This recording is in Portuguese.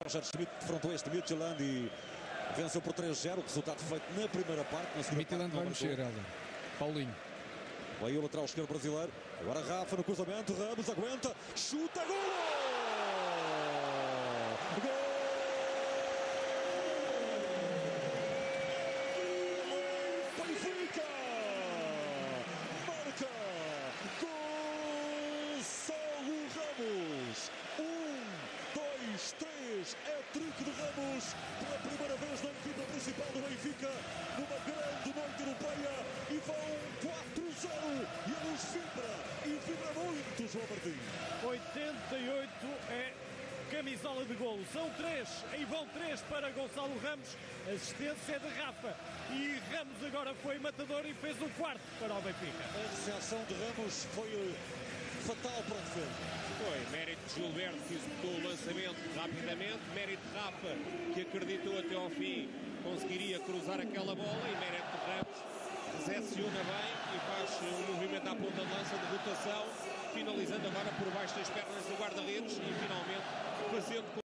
Roger Schmidt defrontou este Midtjylland e venceu por 3-0. O resultado feito na primeira parte. Na segunda Midtjylland vai mexer, Helder. Paulinho. Veio o lateral esquerdo brasileiro. Agora Rafa no cruzamento. Ramos aguenta. Chuta. Gol! Gol! Benfica! Marca! Gonçalo Ramos! 2, 3, é trick de Ramos pela primeira vez na equipa principal do Benfica, numa grande noite europeia, e vão 4-0 e a luz vibra muito, João Martins. 88 é camisola de golo, são 3, aí vão 3 para Gonçalo Ramos, assistência é de Rafa, e Ramos agora foi matador e fez o quarto para o Benfica. A recepção de Ramos foi fatal para o defesa. Foi mérito de Gilberto, que executou o lançamento rapidamente, mérito de Rafa, que acreditou até ao fim, conseguiria cruzar aquela bola, e mérito de Ramos, recepciona bem e faz um movimento à ponta de lança de rotação, finalizando agora por baixo das pernas do guarda-redes e finalmente fazendo